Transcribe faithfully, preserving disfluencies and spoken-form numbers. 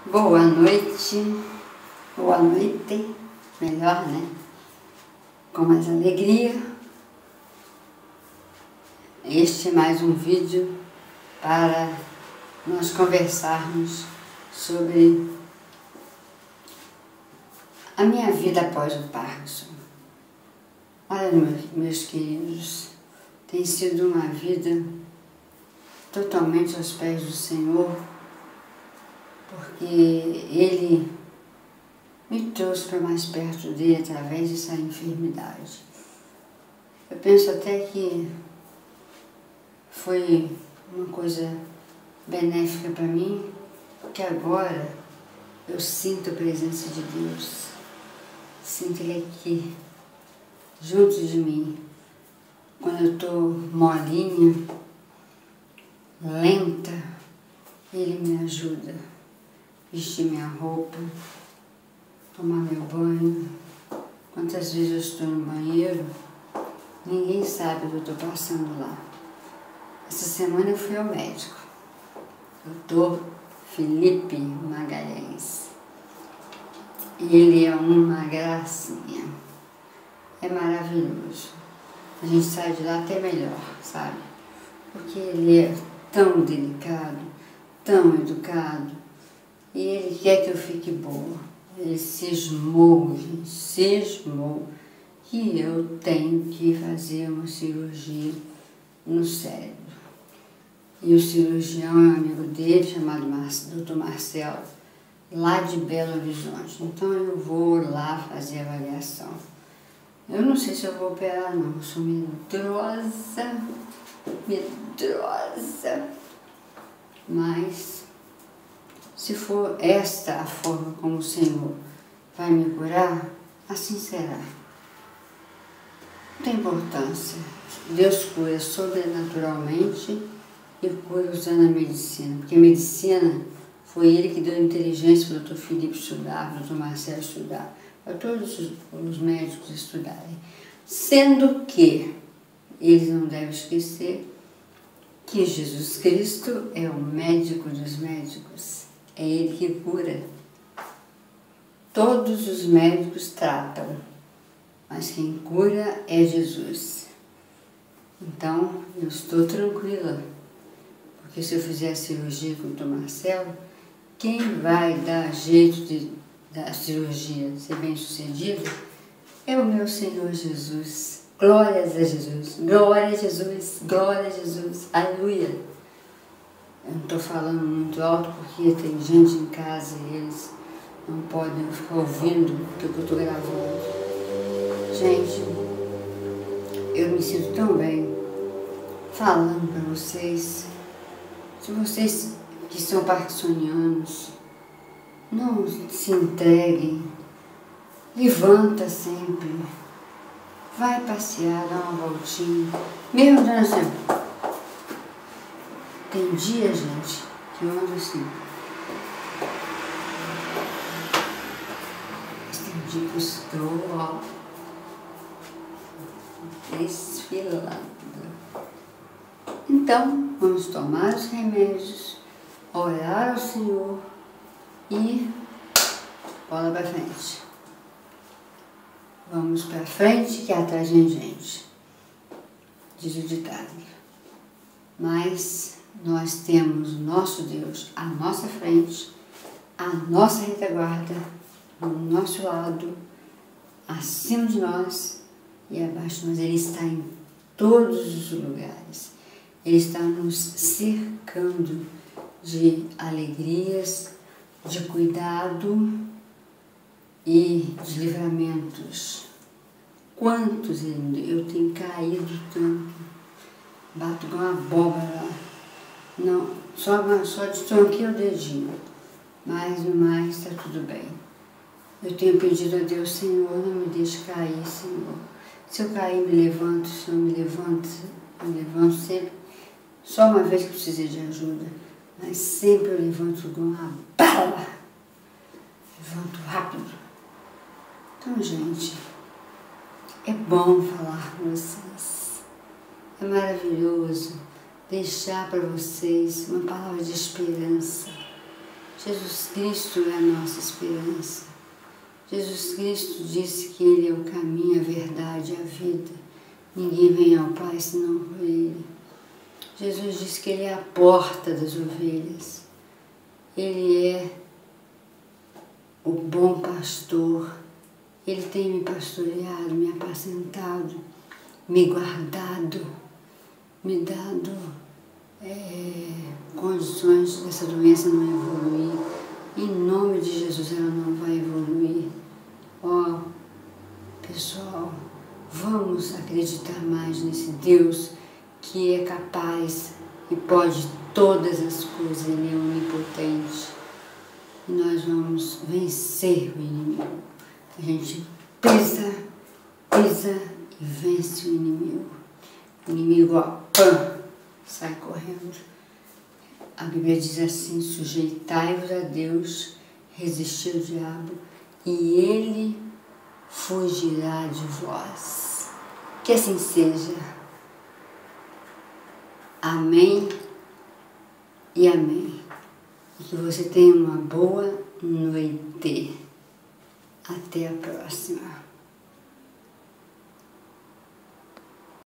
Boa noite, boa noite, melhor, né? Com mais alegria. Este é mais um vídeo para nós conversarmos sobre a minha vida após o Parkinson. Olha, meus queridos, tem sido uma vida totalmente aos pés do Senhor, porque Ele me trouxe para mais perto dele através dessa enfermidade. Eu penso até que foi uma coisa benéfica para mim, porque agora eu sinto a presença de Deus, sinto Ele aqui, junto de mim. Quando eu estou molinha, lenta, Ele me ajuda. Vestir minha roupa, tomar meu banho. Quantas vezes eu estou no banheiro, ninguém sabe o que eu estou passando lá. Essa semana eu fui ao médico, doutor Felipe Magalhães. E ele é uma gracinha, é maravilhoso. A gente sai de lá até melhor, sabe? Porque ele é tão delicado, tão educado. E ele quer que eu fique boa. Ele cismou, gente, cismou que eu tenho que fazer uma cirurgia no cérebro. E o cirurgião é um amigo dele, chamado doutor Marcelo, lá de Belo Horizonte. Então eu vou lá fazer a avaliação. Eu não sei se eu vou operar, não. Eu sou medrosa, medrosa. Mas se for esta a forma como o Senhor vai me curar, assim será. Não tem importância. Deus cura sobrenaturalmente e cura usando a medicina. Porque a medicina foi Ele que deu inteligência para o doutor Felipe estudar, para o doutor Marcelo estudar, para todos os, os médicos estudarem. Sendo que eles não devem esquecer que Jesus Cristo é o médico dos médicos. É Ele que cura. Todos os médicos tratam, mas quem cura é Jesus. Então, eu estou tranquila, porque se eu fizer a cirurgia com o doutor Marcelo, quem vai dar jeito de, da cirurgia ser bem sucedida é o meu Senhor Jesus. Glórias a Jesus, glória a Jesus, glória a Jesus, aleluia. Eu não estou falando muito alto porque tem gente em casa e eles não podem ficar ouvindo o que eu estou gravando. Gente, eu me sinto tão bem falando para vocês. Se vocês que são parkinsonianos, não se entreguem, levanta sempre, vai passear, dá uma voltinha, mesmo dando sempre. Tem dia, gente, que eu ando assim. Mas tem dia que eu estou, ó, desfilando. Então, vamos tomar os remédios, orar ao Senhor e bola pra frente. Vamos pra frente que atrás vem gente, diz o ditado. Mas nós temos o nosso Deus à nossa frente, à nossa retaguarda, do nosso lado, acima de nós e abaixo de nós. Ele está em todos os lugares. Ele está nos cercando de alegrias, de cuidado e de livramentos. Quantos eu tenho caído tanto, bato com uma abóbora lá. Não, só, só destronquei o dedinho, mas no mais está tudo bem. Eu tenho pedido a Deus, Senhor, não me deixe cair, Senhor. Se eu cair, me levanto, se eu me levanto, me levanto sempre. Só uma vez que precisei de ajuda, mas sempre eu levanto com uma bala. Levanto rápido. Então, gente, é bom falar com vocês. É maravilhoso deixar para vocês uma palavra de esperança. Jesus Cristo é a nossa esperança. Jesus Cristo disse que Ele é o caminho, a verdade, a vida. Ninguém vem ao Pai senão por Ele. Jesus disse que Ele é a porta das ovelhas. Ele é o bom pastor. Ele tem me pastoreado, me apacentado, me guardado, me dado é, condições dessa doença não evoluir. Em nome de Jesus, ela não vai evoluir. Ó, oh, pessoal, vamos acreditar mais nesse Deus que é capaz e pode todas as coisas. Ele é onipotente. E nós vamos vencer o inimigo. A gente pisa, pisa e vence o inimigo. O inimigo, ó, pã, sai correndo. A Bíblia diz assim: sujeitai-vos a Deus, resistir ao diabo, e ele fugirá de vós. Que assim seja. Amém e amém. E que você tenha uma boa noite. Até a próxima.